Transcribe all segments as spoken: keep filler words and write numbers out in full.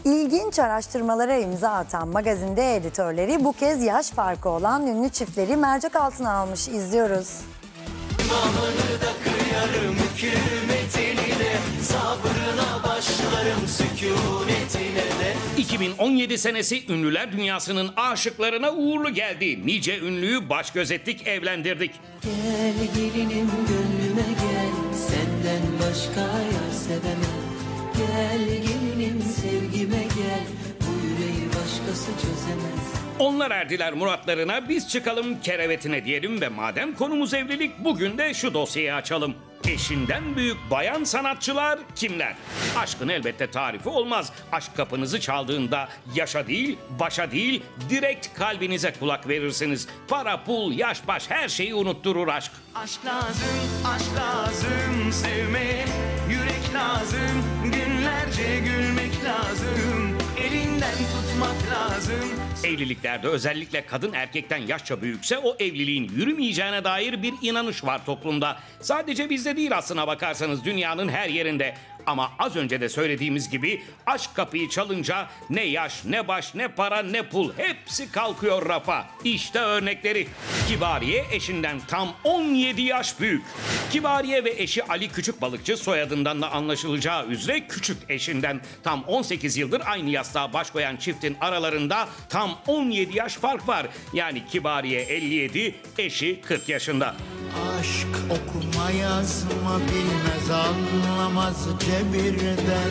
İlginç araştırmalara imza atan magazinde editörleri bu kez yaş farkı olan ünlü çiftleri mercek altına almış. İzliyoruz. Namını da kıyarım hükümetine de, sabrına başlarım sükunetine de. iki bin on yedi senesi ünlüler dünyasının aşıklarına uğurlu geldi. Nice ünlüyü baş gözettik, evlendirdik. Gel gelinim gönlüme gel, senden başka yar sevemem. Gel gelinim sevgime gel, bu yüreği başkası çözemez. Onlar erdiler muratlarına, biz çıkalım kerevetine diyelim ve madem konumuz evlilik, bugün de şu dosyayı açalım. Eşinden büyük bayan sanatçılar kimler? Aşkın elbette tarifi olmaz. Aşk kapınızı çaldığında yaşa değil, başa değil, direkt kalbinize kulak verirsiniz. Para, pul, yaş, baş her şeyi unutturur aşk. Aşk lazım, aşk lazım sevmeye, yürek lazım, günlerce gülmek lazım, elinden tutmak lazım. Evliliklerde özellikle kadın erkekten yaşça büyükse o evliliğin yürümeyeceğine dair bir inanış var toplumda. Sadece bizde değil aslına bakarsanız, dünyanın her yerinde. Ama az önce de söylediğimiz gibi aşk kapıyı çalınca ne yaş, ne baş, ne para, ne pul hepsi kalkıyor rafa. İşte örnekleri. Kibariye eşinden tam on yedi yaş büyük. Kibariye ve eşi Ali Küçükbalıkçı, soyadından da anlaşılacağı üzere küçük eşinden. Tam on sekiz yıldır aynı yastığa baş koyan çiftin aralarında tam on yedi yaş fark var. Yani Kibariye elli yedi, eşi kırk yaşında. Aşk okuma yazma bilmez, anlamaz cebirden.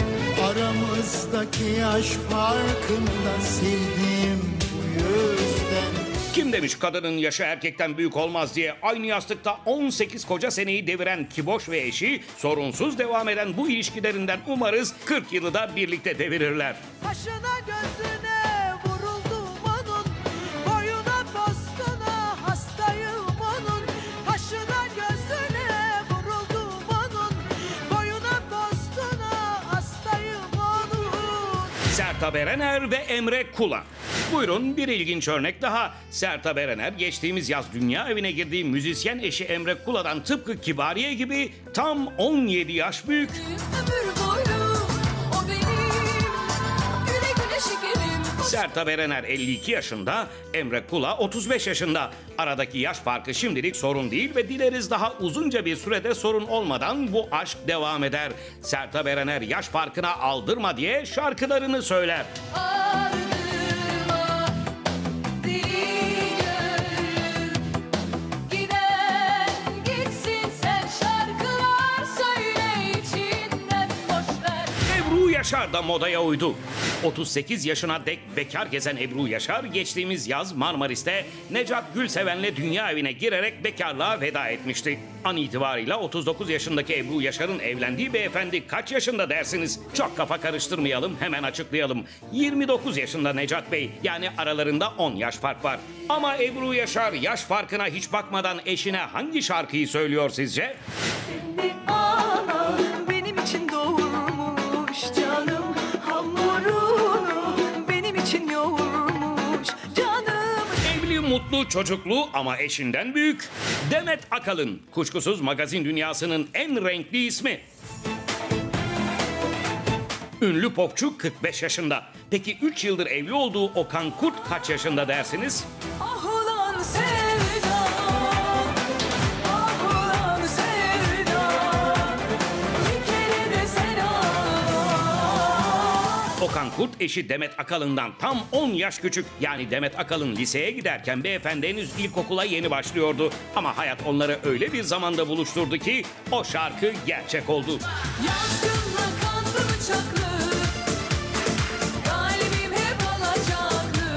Aramızdaki yaş farkında sildiğim bu yüzden. Kim demiş kadının yaşı erkekten büyük olmaz diye? Aynı yastıkta on sekiz koca seneyi deviren Kiboş ve eşi, sorunsuz devam eden bu ilişkilerinden umarız kırk yılı da birlikte devirirler. Kaşına gözüne vuruldum onun, boyuna postuna hastayım onun. Kaşına gözüne vuruldum onun, boyuna postuna hastayım onun. Sertab Erener ve Emre Kula. Buyurun bir ilginç örnek daha. Sertab Erener geçtiğimiz yaz dünya evine girdiği müzisyen eşi Emre Kula'dan tıpkı Kibariye gibi tam on yedi yaş büyük. Ömür boyu o benim, güle güle şekerim. Sertab Erener elli iki yaşında, Emre Kula otuz beş yaşında. Aradaki yaş farkı şimdilik sorun değil ve dileriz daha uzunca bir sürede sorun olmadan bu aşk devam eder. Sertab Erener yaş farkına aldırma diye şarkılarını söyler. Yaşar da modaya uydu. otuz sekiz yaşına dek bekar gezen Ebru Yaşar geçtiğimiz yaz Marmaris'te Necat Gülseven'le dünya evine girerek bekarlığa veda etmişti. An itibariyle otuz dokuz yaşındaki Ebru Yaşar'ın evlendiği beyefendi kaç yaşında dersiniz? Çok kafa karıştırmayalım, hemen açıklayalım. yirmi dokuz yaşında Necat Bey, yani aralarında on yaş fark var. Ama Ebru Yaşar yaş farkına hiç bakmadan eşine hangi şarkıyı söylüyor sizce? Seni ana benim için doğurmuş canım, hamurunu benim için yoğurmuş canım. Evli, mutlu, çocuklu ama eşinden büyük. Demet Akalın, kuşkusuz magazin dünyasının en renkli ismi. Ünlü popçu kırk beş yaşında. Peki üç yıldır evli olduğu Okan Kurt kaç yaşında dersiniz? Ah ulan sevda, ah ulan sevda, bir kere de selam. Okan Kurt eşi Demet Akalın'dan tam on yaş küçük. Yani Demet Akalın liseye giderken beyefendi henüz ilkokula yeni başlıyordu. Ama hayat onları öyle bir zamanda buluşturdu ki o şarkı gerçek oldu. Yazgınla kanlı bıçaklı, kalbim hep alacaklı.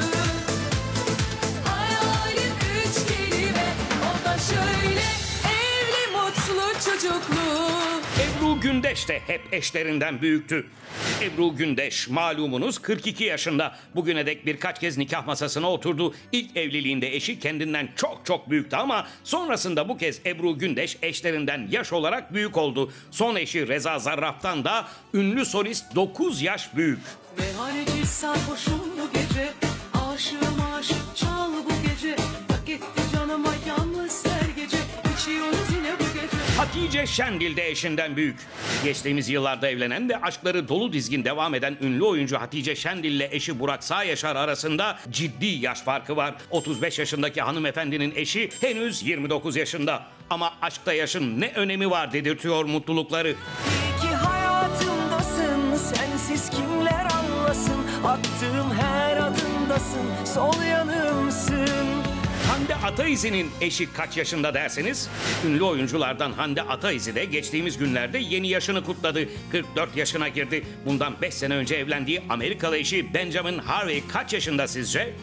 Hayalim üç kelime, o da şöyle: evli, mutlu, çocuklu. Ebru Gündeş de hep eşlerinden büyüktü. Ebru Gündeş malumunuz kırk iki yaşında. Bugüne dek birkaç kez nikah masasına oturdu. İlk evliliğinde eşi kendinden çok çok büyüktü ama sonrasında bu kez Ebru Gündeş eşlerinden yaş olarak büyük oldu. Son eşi Reza Zarrab'tan da ünlü solist dokuz yaş büyük. Meyhaneci sarhoşum bu gece, aşığım aşık çal bu gece. Hak etti canıma yalnız her gece, içiyoruz yine bu gece. Hatice Şendil de eşinden büyük. Geçtiğimiz yıllarda evlenen ve aşkları dolu dizgin devam eden ünlü oyuncu Hatice Şendil ile eşi Burak Sağyaşar arasında ciddi yaş farkı var. otuz beş yaşındaki hanımefendinin eşi henüz yirmi dokuz yaşında. Ama aşkta yaşın ne önemi var dedirtiyor mutlulukları. İyi ki hayatımdasın, sensiz kimler anlasın, attığım her adımdasın, sol yanımsın. Hande Ataizi'nin eşi kaç yaşında derseniz? Ünlü oyunculardan Hande Ataizi de geçtiğimiz günlerde yeni yaşını kutladı. kırk dört yaşına girdi. Bundan beş sene önce evlendiği Amerikalı eşi Benjamin Harvey kaç yaşında sizce?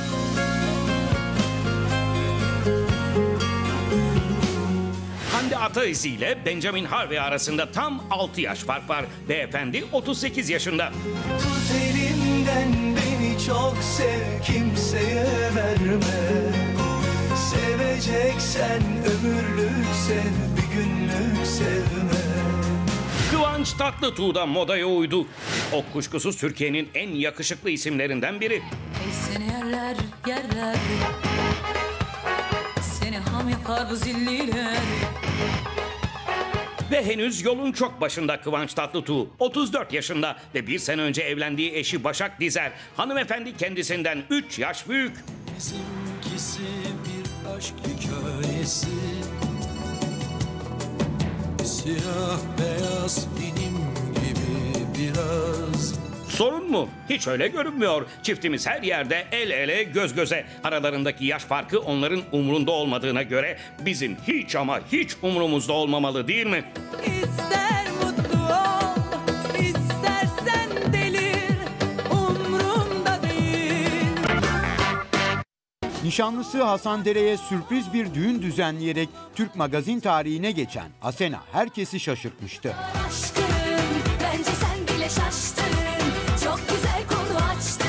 Hande Ataizi ile Benjamin Harvey arasında tam altı yaş fark var. Beyefendi otuz sekiz yaşında. Tut elimden beni çok sev, kimseye verme. Seveceksen ömürlük sev, bir günlük sevme. Kıvanç Tatlıtuğ da modaya uydu. O kuşkusuz Türkiye'nin en yakışıklı isimlerinden biri. Ey seni yerler yerler, seni ham yapar bu zilliler. Ve henüz yolun çok başında Kıvanç Tatlıtuğ. otuz dört yaşında ve bir sene önce evlendiği eşi Başak Dizer. Hanımefendi kendisinden üç yaş büyük. Bizimkisi bir aşk hikayesi, siyah beyaz benim gibi biraz. Sorun mu? Hiç öyle görünmüyor. Çiftimiz her yerde el ele göz göze. Aralarındaki yaş farkı onların umrunda olmadığına göre bizim hiç ama hiç umrumuzda olmamalı değil mi? İster mutlu ol, istersen delir, umrumda değil. Nişanlısı Hasan Dere'ye sürpriz bir düğün düzenleyerek Türk magazin tarihine geçen Asena herkesi şaşırtmıştı. Aşkım, bence sen bile şaştın. Çok güzel konu açtın.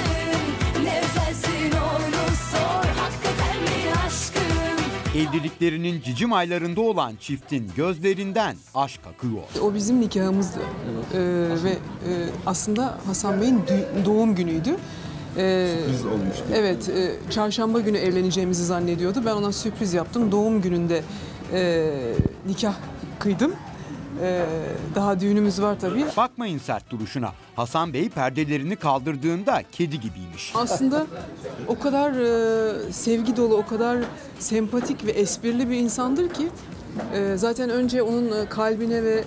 Ne özelsin onu sor. Hakikaten mi aşkım? Evliliklerinin cicim aylarında olan çiftin gözlerinden aşk akıyor. O bizim nikahımızdı. Ee, ve e, aslında Hasan Bey'in dü- doğum günüydü. Ee, sürpriz olmuştu. Evet, e, çarşamba günü evleneceğimizi zannediyordu. Ben ona sürpriz yaptım. Doğum gününde e, nikah kıydım. Ee, daha düğünümüz var tabii. Bakmayın sert duruşuna. Hasan Bey perdelerini kaldırdığında kedi gibiymiş. Aslında o kadar e, sevgi dolu, o kadar sempatik ve esprili bir insandır ki e, zaten önce onun kalbine ve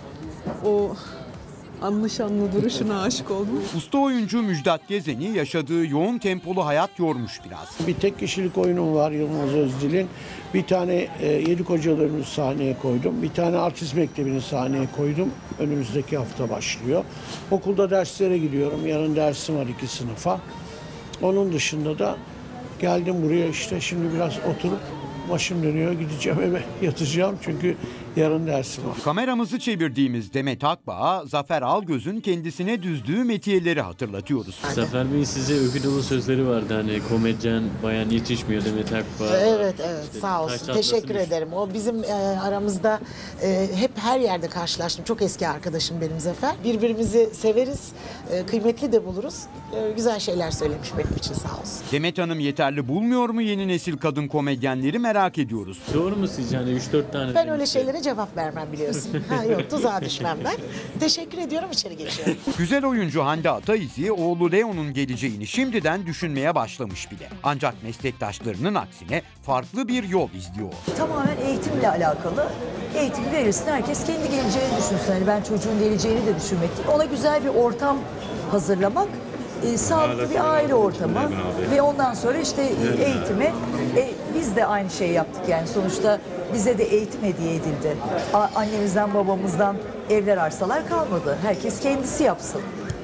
o anlı şanlı duruşuna aşık oldum. Usta oyuncu Müjdat Gezen'i yaşadığı yoğun tempolu hayat yormuş biraz. Bir tek kişilik oyunum var Yılmaz Özdil'in. Bir tane e, Yedi Kocalarını sahneye koydum. Bir tane artist mektebini sahneye koydum. Önümüzdeki hafta başlıyor. Okulda derslere gidiyorum. Yarın dersim var iki sınıfa. Onun dışında da geldim buraya işte şimdi biraz oturup başım dönüyor. Gideceğim eve yatacağım çünkü yarın dersim var. Kameramızı çevirdiğimiz Demet Akbağ'a Zafer Algöz'ün kendisine düzdüğü metiyeleri hatırlatıyoruz. Zafer Bey'in size övgü dolu sözleri vardı, hani komedyen bayan yetişmiyor Demet Akbağ. Evet evet İşte sağ olsun. Teşekkür ederim. O bizim e, aramızda e, hep her yerde karşılaştım. Çok eski arkadaşım benim Zafer. Birbirimizi severiz. E, kıymetli de buluruz. E, güzel şeyler söylemiş benim için sağ olsun. Demet Hanım yeterli bulmuyor mu yeni nesil kadın komedyenleri merak ediyoruz. Doğru mu sizce, hani üç dört tane? Ben öyle şeylere cevap vermem biliyorsun. Ha yok tuzağa düşmem ben. Teşekkür ediyorum, içeri geçiyorum. Güzel oyuncu Hande Ataizi oğlu Leo'nun geleceğini şimdiden düşünmeye başlamış bile. Ancak meslektaşlarının aksine farklı bir yol izliyor. Tamamen eğitimle alakalı. Eğitimi verirsin, herkes kendi geleceğini düşünsün. Yani ben çocuğun geleceğini de düşünmek değil. Ona güzel bir ortam hazırlamak, e, sağlıklı bir aile ortamı ve ondan sonra işte e, eğitimi. E, biz de aynı şeyi yaptık yani sonuçta bize de eğitim hediye edildi. A- annemizden babamızdan evler arsalar kalmadı. Herkes kendisi yapsın.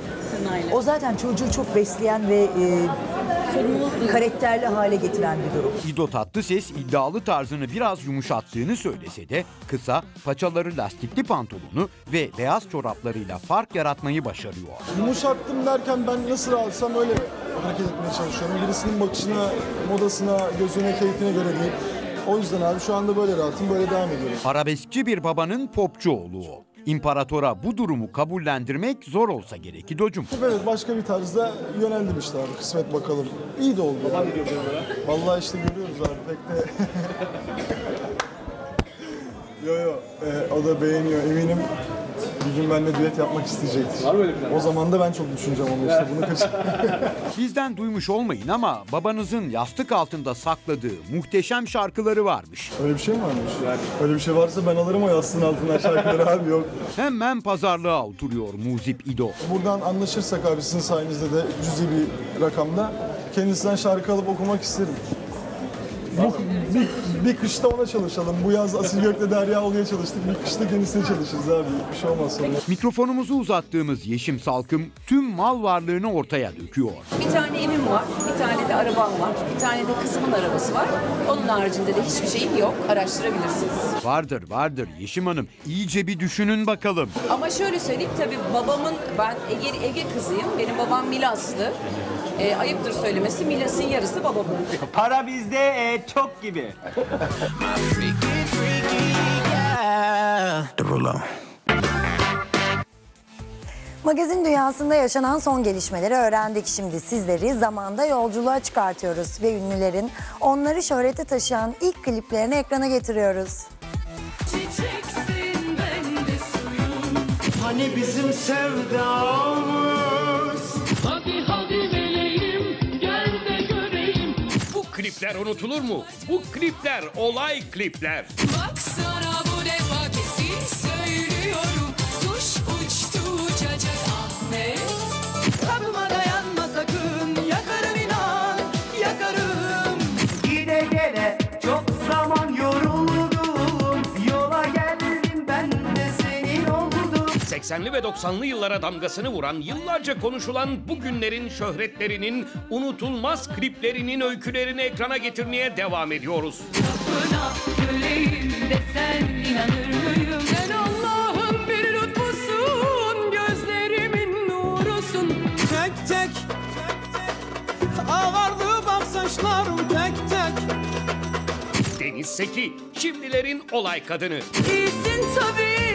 O zaten çocuğu çok besleyen ve e, karakterli hale getiren bir durum. İdo Tatlıses iddialı tarzını biraz yumuşattığını söylese de kısa, paçaları lastikli pantolonu ve beyaz çoraplarıyla fark yaratmayı başarıyor. Yumuşattım derken ben nasıl alsam öyle hareket etmeye çalışıyorum. Birisinin bakışına, modasına, gözüne, keyfine göre değil. O yüzden abi şu anda böyle rahatım, böyle devam ediyorum. Arabeskçi bir babanın popçu oğlu o. İmparatora bu durumu kabullendirmek zor olsa gerek İdo'cum. Evet, başka bir tarzda yöneldim işte abi, kısmet bakalım. İyi de oldu. Babam gidiyor böyle. Vallahi işte görüyoruz abi, pek de... Yo yo, e, o da beğeniyor eminim. Bir gün benimle düet yapmak isteyecektir. Var mı öyle plan? O zaman da ben çok düşüneceğim onu işte bunu kaçır. Bizden duymuş olmayın ama babanızın yastık altında sakladığı muhteşem şarkıları varmış. Öyle bir şey mi varmış? Yani. Öyle bir şey varsa ben alırım o yastığın altından şarkıları abi yok. Hemen pazarlığa oturuyor Muzip İdo. Buradan anlaşırsak abi sizin sayenizde de cüzi bir rakamda kendisinden şarkı alıp okumak isterim. Bu, bir, bir kışta ona çalışalım. Bu yaz Asil Gök'le Deryaoğlu'ya çalıştık. Bir kışta kendisine çalışırız abi. Bir şey olmaz sonra. Mikrofonumuzu uzattığımız Yeşim Salkım tüm mal varlığını ortaya döküyor. Bir tane evim var, bir tane de arabam var, bir tane de kızımın arabası var. Onun haricinde de hiçbir şeyim yok. Araştırabilirsiniz. Vardır vardır Yeşim Hanım. İyice bir düşünün bakalım. Ama şöyle söyleyeyim tabii babamın, ben Ege, Ege kızıyım. Benim babam Milaslı. E, ayıptır söylemesi, Milas'ın yarısı babamın. Para bizde e, çok gibi. Magazin dünyasında yaşanan son gelişmeleri öğrendik. Şimdi sizleri zamanda yolculuğa çıkartıyoruz ve ünlülerin onları şöhrete taşıyan ilk kliplerini ekrana getiriyoruz. Çiçeksin ben de suyum. Hani bizim sevdamız. Hadi hadi meleğim gel de göreyim. Bu klipler unutulur mu? Bu klipler olay klipler. Baksana bu defa kesin söylüyorum. Kuş uçtu uçacak Ahmet. Kapıma dayanma sakın. Yakarım inan yakarım. Gide gele çok zaman yoruldum. Yola geldim ben de senin oldum. seksenli ve doksanlı yıllara damgasını vuran, yıllarca konuşulan bu günlerin şöhretlerinin unutulmaz kliplerinin öykülerini ekrana getirmeye devam ediyoruz. Kapına köleyim desen inanır mıyım? Sen Allah'ın bir lütfusun, gözlerimin nurusun. Tek tek ağardı bak saçlarım tek tek. Deniz Seki, şimdilerin olay kadını. İyisin tabii,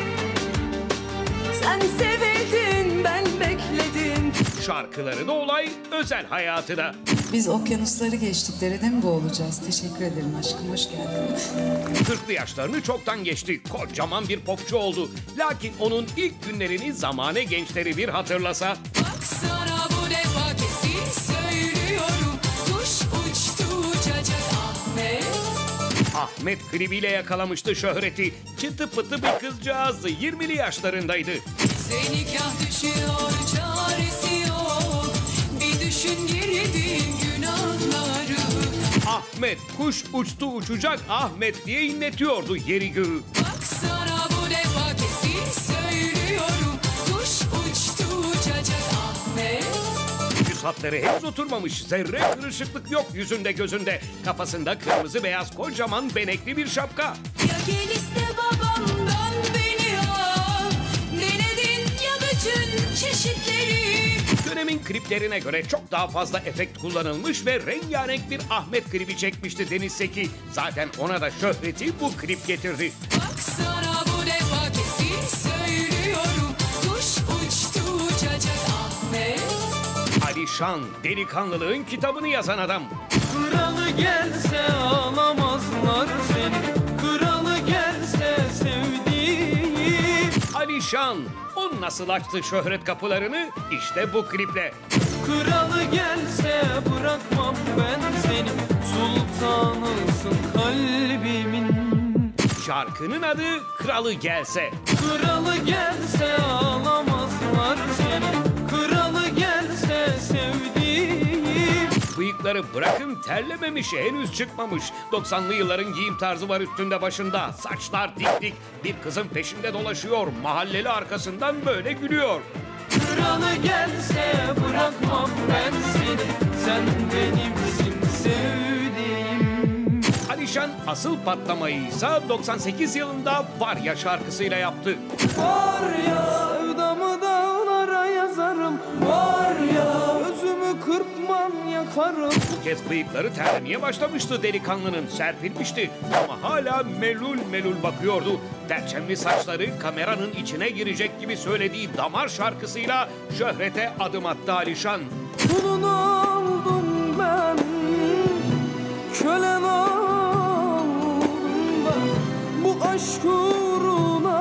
sen sevildin, ben bekledim. Şarkıları da olay, özel hayatı da. Biz okyanusları geçtik, derede mi boğulacağız? Teşekkür ederim aşkım, hoş geldin. kırklı yaşlarını çoktan geçti. Kocaman bir popçu oldu. Lakin onun ilk günlerini zamane gençleri bir hatırlasa. Baksana bu defa kesin söylüyorum. Kuş uçtu uçacak Ahmet. Ahmet klibiyle yakalamıştı şöhreti. Çıtı pıtı bir kızcağızdı. yirmili yaşlarındaydı. Seni kah düşüyor çaresi yok. Bir düşün girdiğin günahları. Ahmet kuş uçtu uçacak Ahmet diye inletiyordu yeri göğü. Baksana bu defa kesin söylüyorum. Kuş uçtu uçacak Ahmet. Yüz hatları henüz oturmamış. Zerre kırışıklık yok yüzünde gözünde. Kafasında kırmızı beyaz kocaman benekli bir şapka. Ya gel iste babamdan beni al. Denedin ya bütün çeşitleri. Dönemin kliplerine göre çok daha fazla efekt kullanılmış ve rengarenk bir Ahmet klibi çekmişti Deniz Seki. Zaten ona da şöhreti bu klip getirdi. Baksana bu defa kesin söylüyorum. Kuş uçtu uçacak Ahmet. Alişan, delikanlılığın kitabını yazan adam. Kralı gelse alamazlar seni. Kralı gelse sevdiğim. Alişan, o nasıl açtı şöhret kapılarını? İşte bu kliple. Kralı gelse bırakmam ben seni. Sultanısın kalbimin. Şarkının adı Kralı Gelse. Kralı gelse alamazlar seni. Kralı gelse sevdiğim. Bıyıkları bırakın terlememiş, henüz çıkmamış. doksanlı yılların giyim tarzı var üstünde başında. Saçlar dik dik. Bir kızın peşinde dolaşıyor. Mahalleli arkasından böyle gülüyor. Kralı gelse bırakmam ben seni. Sen benimsin sevdiğim. Alişan asıl patlamayı ise doksan sekiz yılında Var Ya şarkısıyla yaptı. Var ya sevdamı dağlara yazarım. Var ya özümü kırpmam yakarım. Bu kez bıyıkları terlemeye başlamıştı delikanlının, serpilmişti. Ama hala melul melul bakıyordu. Perçemli saçları kameranın içine girecek gibi söylediği Damar şarkısıyla şöhrete adım attı Alişan. Kulun oldum ben, kölen oldum ben. Bu aşk uğruna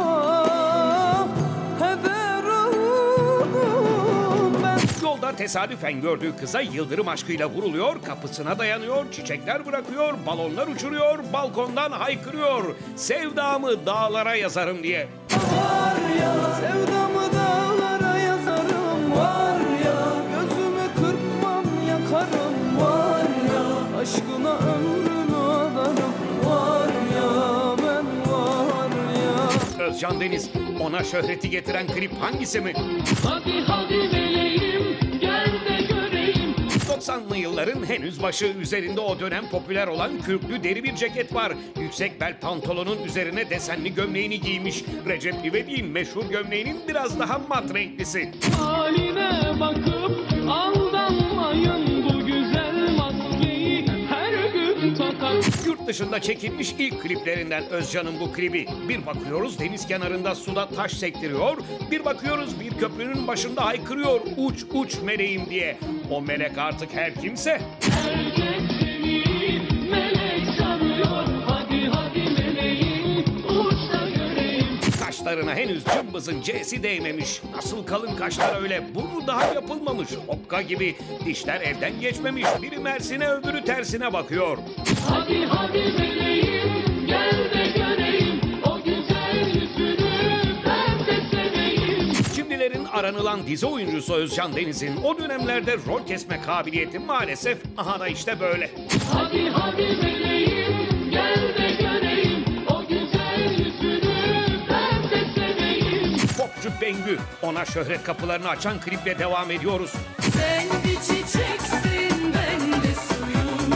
ederim ben. Yolda tesadüfen gördüğü kıza yıldırım aşkıyla vuruluyor, kapısına dayanıyor, çiçekler bırakıyor, balonlar uçuruyor, balkondan haykırıyor. Sevdamı dağlara yazarım diye. Var ya sevdamı dağlara yazarım, var ya gözümü kırpmam yakarım, var ya aşkına ömrümü adarım, var ya ben var ya. Özcan Deniz, ona şöhreti getiren klip hangisi mi? Hadi hadi meleğim gel de göreyim. doksanlı yılların henüz başı, üzerinde o dönem popüler olan kürklü deri bir ceket var. Yüksek bel pantolonun üzerine desenli gömleğini giymiş. Recep İvedik'in meşhur gömleğinin biraz daha mat renklisi. Haline bakıp aldanmayın, bu güzel maskeyi her gün takar. Yurt dışında çekilmiş ilk kliplerinden Özcan'ın bu klibi. Bir bakıyoruz deniz kenarında suda taş sektiriyor, bir bakıyoruz bir köprünün başında haykırıyor uç uç meleğim diye. O melek artık her kimse. Herkes seni melek sanıyor. Hadi hadi meleğim uç da göreyim. Kaşlarına henüz cımbızın C'si değmemiş. Nasıl kalın kaşlar öyle, burnu daha yapılmamış. Okka gibi, dişler elden geçmemiş. Biri Mersin'e öbürü tersine bakıyor. Hadi hadi meleğim gel de göreyim. O güzel yüzünü ben de seveyim. Şimdilerin aranılan dizi oyuncusu Özcan Deniz'in o dönemlerde rol kesme kabiliyeti maalesef aha da işte böyle. Hadi hadi meleğim gel de göreyim. O güzel yüzünü ben de seveyim. Popçu Bengü, ona şöhret kapılarını açan kliple devam ediyoruz. Sen bir çiçeksin, ben de suyum.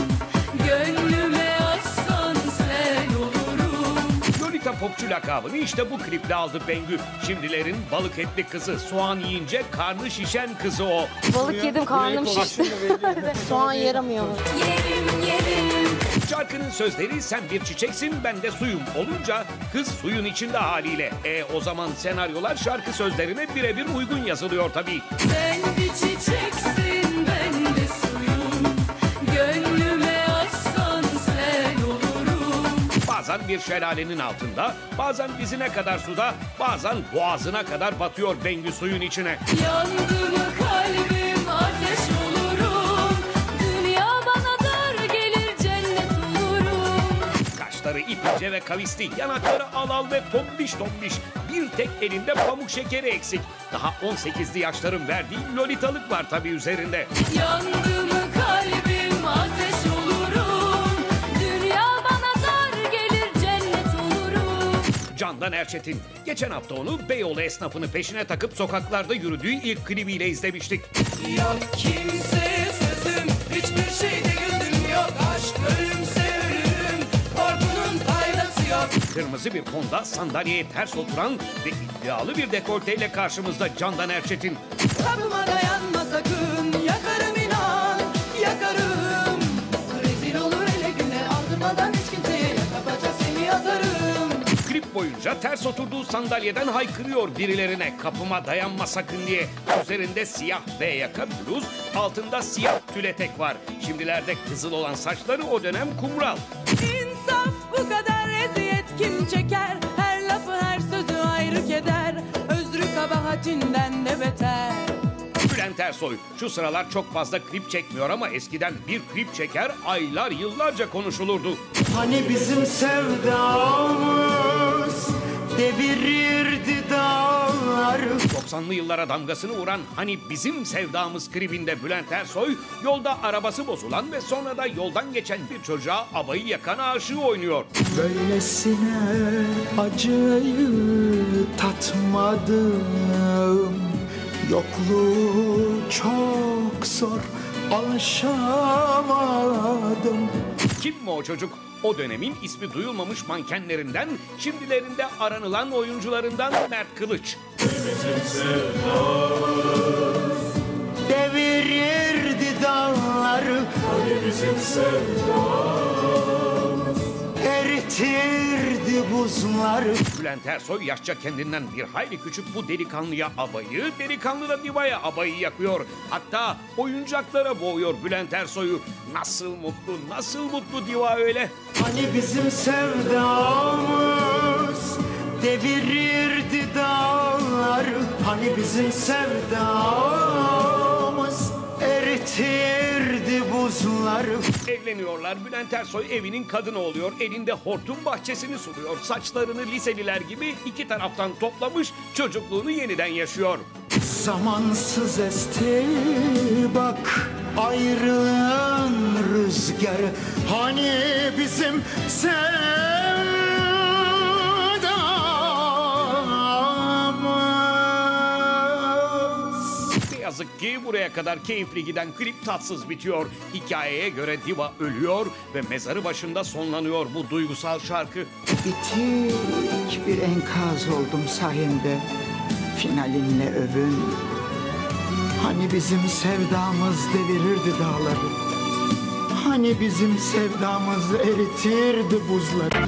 Gönlüme açsan sen olurum. Lolita Popçu lakabını işte bu kliple aldı Bengü. Şimdilerin balık etli kızı, soğan yiyince karnı şişen kızı o. Balık yedim, karnım şişti. Soğan yaramıyor mu? Yerim yerim. Şarkının sözleri sen bir çiçeksin ben de suyum olunca kız suyun içinde haliyle. E o zaman senaryolar şarkı sözlerine birebir uygun yazılıyor tabii. Sen bir çiçeksin, ben de suyum. Gönlüme açsan sen olurum. Bazen bir şelalenin altında, bazen dizine kadar suda, bazen boğazına kadar batıyor Bengü suyun içine. Yandı mı kalbim ateş olurum. Dünya bana dar gelir, cennet olurum. Kaşları ipince ve kavisli, yanakları al al ve tombiş tombiş. Bir tek elinde pamuk şekeri eksik. Daha on sekizli yaşların verdiği lolitalık var tabii üzerinde. Yandı mı kalbim ateş olurum. Dünya bana dar gelir, cennet olurum. Candan Erçetin. Geçen hafta onu Beyoğlu esnafını peşine takıp sokaklarda yürüdüğü ilk klibiyle izlemiştik. Yok kimseye sözüm, hiçbir şeyde gözüm yok. Aşk ölümse ölürüm, korkunun faydası yok. Kırmızı bir fonda sandalyeye ters oturan ve iddialı bir dekolteyle karşımızda Candan Erçetin. Kapıma dayanma sakın, yakarım inan, yakarım. Rezil olur ele güne, aldırmadan hiç kimseye yaka paça seni atarım. Klip boyunca ters oturduğu sandalyeden haykırıyor birilerine kapıma dayanma sakın diye. Üzerinde siyah V yaka bluz, altında siyah tületek var. Şimdilerde kızıl olan saçları o dönem kumral. İnsaf bu kadar eziyet kim çeker? Her lafı her sözü ayrı keder. Özrü kabahatinden de beter. Bülent Ersoy şu sıralar çok fazla klip çekmiyor ama eskiden bir klip çeker aylar yıllarca konuşulurdu. Hani bizim sevdamız devirirdi dağları. doksanlı yıllara damgasını vuran Hani Bizim Sevdamız klibinde Bülent Ersoy yolda arabası bozulan ve sonra da yoldan geçen bir çocuğa abayı yakan aşığı oynuyor. Böylesine acıyı tatmadım. Yokluğu çok zor, alışamadım. Kim mi o çocuk? O dönemin ismi duyulmamış mankenlerinden, şimdilerinde aranılan oyuncularından Mert Kılıç. Devirirdi dağları. Hani bizim sevdamız eritirdi buzları. Bülent Ersoy yaşça kendinden bir hayli küçük bu delikanlıya abayı, delikanlı da divaya abayı yakıyor. Hatta oyuncaklara boğuyor Bülent Ersoy'u. Nasıl mutlu, nasıl mutlu diva öyle. Hani bizim sevdamız devirirdi dağlar. Hani bizim sevdamız eritirdi buzları. Evleniyorlar. Bülent Ersoy evinin kadını oluyor. Elinde hortum bahçesini suluyor. Saçlarını liseliler gibi iki taraftan toplamış, çocukluğunu yeniden yaşıyor. Zamansız esti bak ayrılığın rüzgarı. Hani bizim sevdamız. Ne yazık ki buraya kadar keyifli giden klip tatsız bitiyor. Hikayeye göre diva ölüyor ve mezarı başında sonlanıyor bu duygusal şarkı. Bitik bir enkaz oldum sayende. Finalinle övün. Hani bizim sevdamız devirirdi dağları. Hani bizim sevdamız eritirdi buzları.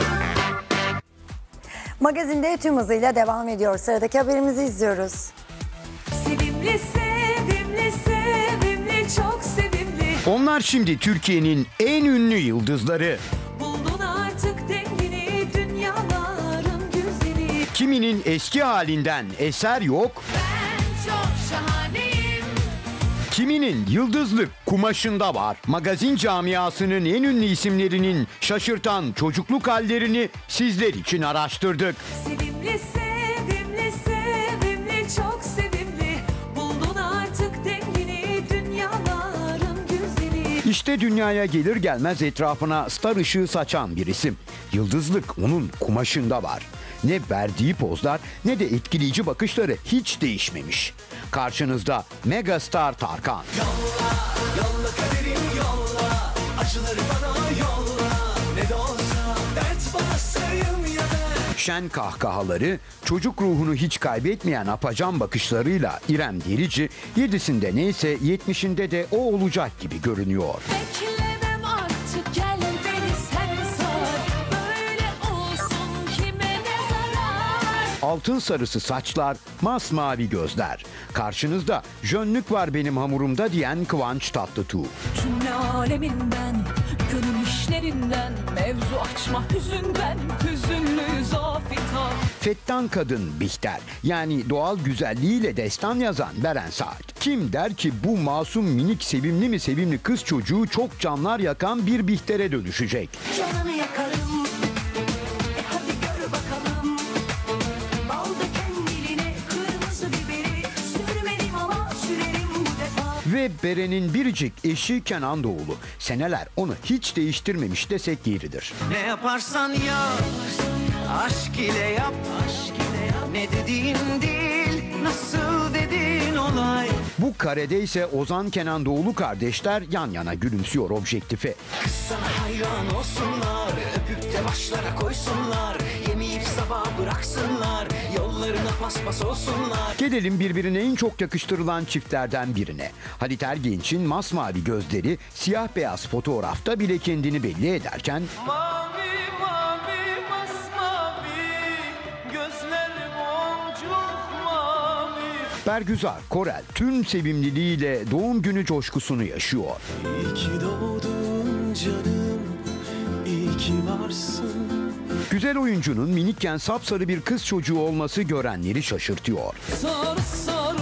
Magazinde tüm hızıyla devam ediyor. Sıradaki haberimizi izliyoruz. Sevimli, sevimli, sevimli, çok sevimli. Onlar şimdi Türkiye'nin en ünlü yıldızları. Buldun artık dengini, dünyaların güzeli. Kiminin eski halinden eser yok, Ben çok şahaneyim. kiminin yıldızlık kumaşında var. Magazin camiasının en ünlü isimlerinin şaşırtan çocukluk hallerini sizler için araştırdık. Sevimli, sevimli, sevimli, çok sevimli. Buldun artık dengini, dünyaların güzeli. İşte dünyaya gelir gelmez etrafına star ışığı saçan bir isim. Yıldızlık onun kumaşında var. Ne verdiği pozlar ne de etkileyici bakışları hiç değişmemiş. Karşınızda megastar Tarkan. Yolla kaderim yolla, acıları bana yolla. Ne de olsa dert basayım ya da. Şen kahkahaları, çocuk ruhunu hiç kaybetmeyen apacan bakışlarıyla İrem Derici, yedisinde neyse yetmişinde de o olacak gibi görünüyor. Beklemem artık, gel beni sen sar. Böyle olsun kime ne zarar. Altın sarısı saçlar, masmavi gözler. Karşınızda jönlük var benim hamurumda diyen Kıvanç Tatlıtuğ. Cümle aleminden, gönül işlerinden, mevzu açma hüzünden, hüzünlü zafitan. Fettan kadın Bihter, yani doğal güzelliğiyle destan yazan Beren Saat. Kim der ki bu masum minik sevimli mi sevimli kız çocuğu çok canlar yakan bir Bihter'e dönüşecek. Canını yakarım, e hadi gör bakalım. Balda kendiline kırmızı biberi, sürmedim ama sürerim bu defa. Ve Beren'in biricik eşi Kenan Doğulu. Seneler onu hiç değiştirmemiş desek yeridir. Ne yaparsan yap, aşk ile yap. Ne dediğin değil, nasıl dediğin olay. Bu karede ise Ozan Kenan Doğulu kardeşler yan yana gülümsüyor objektife. Kız sana hayran olsunlar, öpüp de başlara koysunlar. Yemeyip sabah bıraksınlar, yollarına paspas olsunlar. Gelelim birbirine en çok yakıştırılan çiftlerden birine. Halit Ergenç'in masmavi gözleri siyah beyaz fotoğrafta bile kendini belli ederken Mavi mavi masmavi, gözler boncuk mavi. Bergüzar Korel tüm sevimliliğiyle doğum günü coşkusunu yaşıyor. İyi ki doğdun canım, iyi ki varsın. Güzel oyuncunun minikken sapsarı bir kız çocuğu olması görenleri şaşırtıyor. Sarı sarı,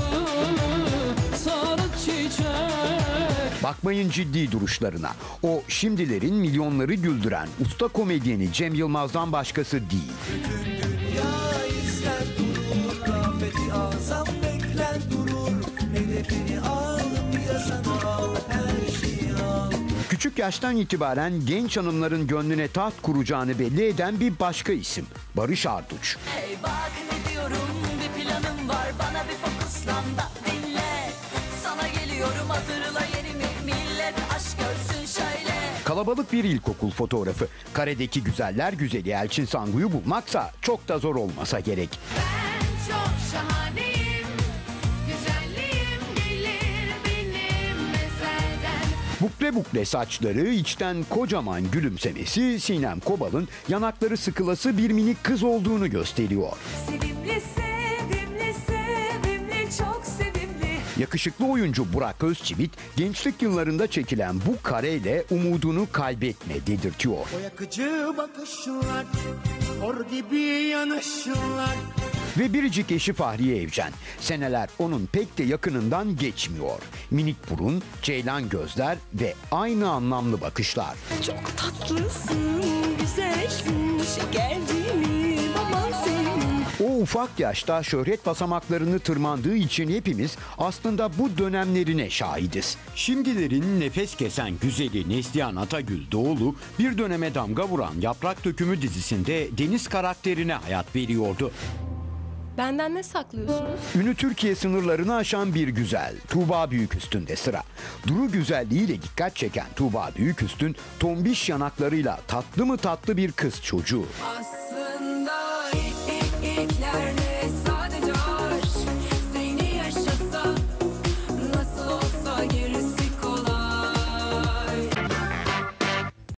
sarı çiçek. Bakmayın ciddi duruşlarına. O şimdilerin milyonları güldüren usta komedyeni Cem Yılmaz'dan başkası değil. Dünya izler durur, rafeti azam bekler durur. Hedefini al, piyasana al, her şeyi al. Küçük yaştan itibaren genç hanımların gönlüne taht kuracağını belli eden bir başka isim. Barış Arduç. Hey bak ne diyorum, bir planım var, bana bir fokuslan da dinle. Sana geliyorum, hazırla yerimi, millet aşk görsün şöyle. Kalabalık bir ilkokul fotoğrafı. Karedeki güzeller güzeli Elçin Sangu'yu bulmaksa çok da zor olmasa gerek. Ben çok şahaneyim, güzelliğim gelir benim ezelden. Bukle bukle saçları, içten kocaman gülümsemesi Sinem Kobal'ın yanakları sıkılası bir minik kız olduğunu gösteriyor. Sevimli, sevimli, sevimli, çok sevimli. Yakışıklı oyuncu Burak Özçivit gençlik yıllarında çekilen bu kareyle umudunu kaybetme dedirtiyor. O yakıcı bakışlar, Kor gibi yanışlar. Ve biricik eşi Fahriye Evcen. Seneler onun pek de yakınından geçmiyor. Minik burun, ceylan gözler ve aynı anlamlı bakışlar. Çok tatlısın, güzelsin, şeker gibi baban senin. O ufak yaşta şöhret basamaklarını tırmandığı için hepimiz aslında bu dönemlerine şahidiz. Şimdilerin nefes kesen güzeli Neslihan Atagül Doğulu bir döneme damga vuran Yaprak Dökümü dizisinde Deniz karakterine hayat veriyordu. Benden ne saklıyorsunuz? Ünü Türkiye sınırlarını aşan bir güzel Tuğba Büyüküstün'de sıra. Duru güzelliğiyle dikkat çeken Tuğba Büyüküstün tombiş yanaklarıyla tatlı mı tatlı bir kız çocuğu.